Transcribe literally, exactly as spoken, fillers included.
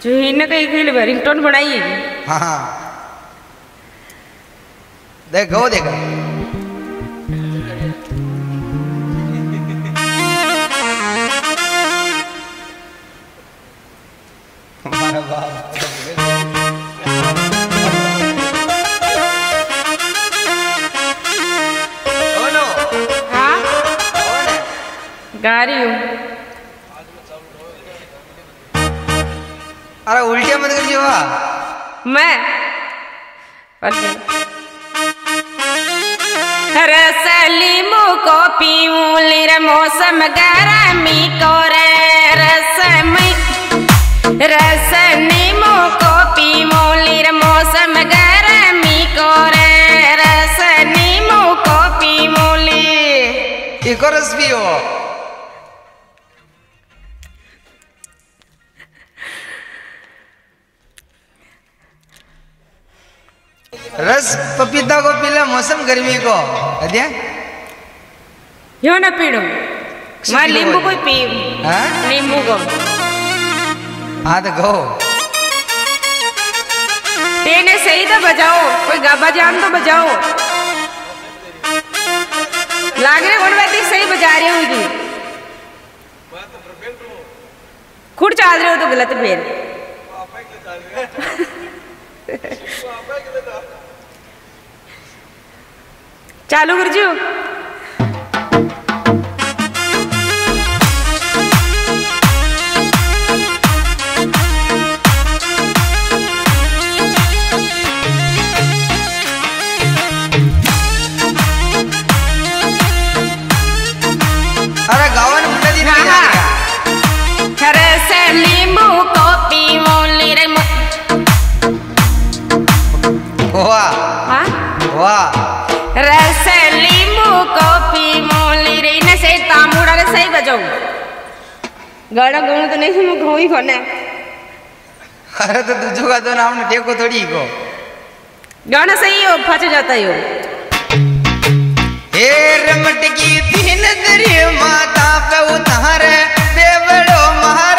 जो इन्हें कहीं कहीं रिंगटोन बनाई है। हाँ हाँ देखो देखो हमारा बाप गा रही हूँ। अरे उल्टिया मत कर जीवा मैं रसली मुको पीऊं लिर मौसम गरमी को रे रसमी रस नीमो को पीऊं लिर मौसम गरमी को रे रस नीमो को पीऊं ली एक और रस पियो। रस पपीता को पीला मौसम गर्मी को अध्या यो ना पीड़ो मैं नींबू कोई पी नींबू को हाँ तो गो तेने सही तो बजाओ कोई गा बजान तो बजाओ लाग रहे कौन बैठे सही बजा रही होगी खुद चाल रहे हो तो गलत फिर चालू कर जो अरे गावन मुंडा दी नहीं जा रहा खरे से नींबू को पीऊं रे वाह हाँ वाह रस नींबू को पीऊं रे इन्हें सही तामुड़ा रे सही बजाओ गाना गाऊं तो नहीं मैं गाऊं ही खोने अरे तो दूसरों का तो नाम ने टेको थोड़ी को गाना सही हो फंस जाता है हे रमट की पीन दरी माता पे उतार बेवड़ो महा